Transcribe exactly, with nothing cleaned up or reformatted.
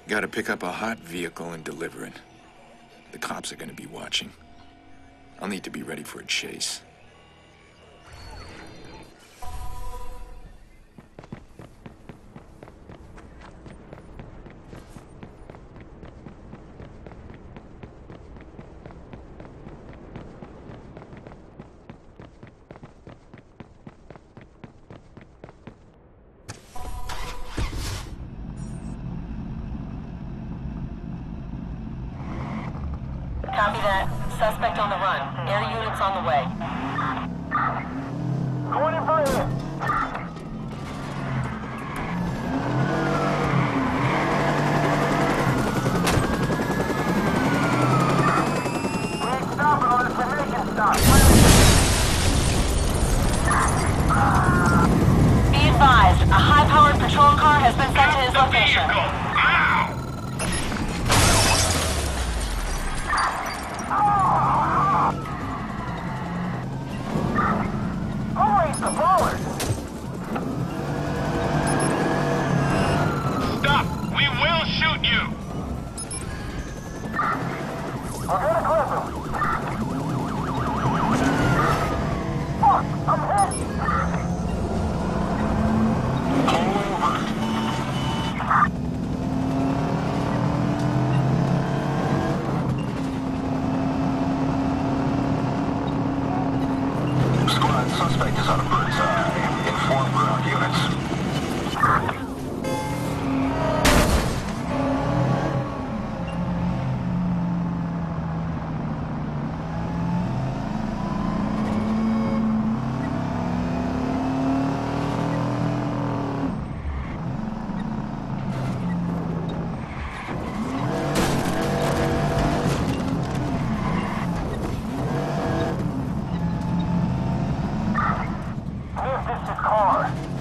Gotta pick up a hot vehicle and deliver it. The cops are gonna be watching. I'll need to be ready for a chase. Copy that. Suspect on the run. Air units on the way. Going in for it. We ain't stopping on this formation stop. Be advised, a high-powered patrol car has been sent to his location. Stop! We will shoot you! We're gonna clip him. Fuck! I'm hit! Squad, suspect is on a bird's eye. Inform ground units. This is car.